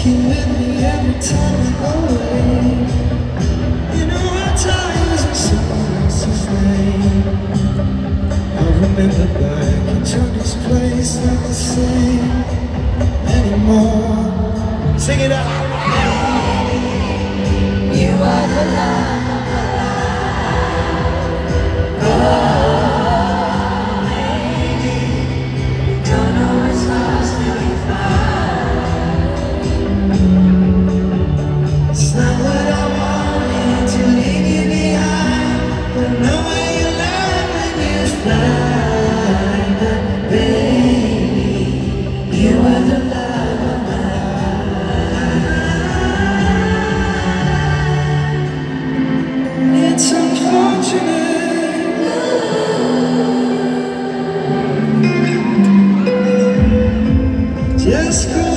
you with me every time I go away. You know our ties are someone else's name. I remember back in Johnny's place, not the same anymore. Sing it out. You are the love of my life. Oh, baby, don't know what's lost till you find. It's not what I wanted to leave you behind, but know where you land when you fly. But baby, You are the love of my life. It's unfortunate. Just go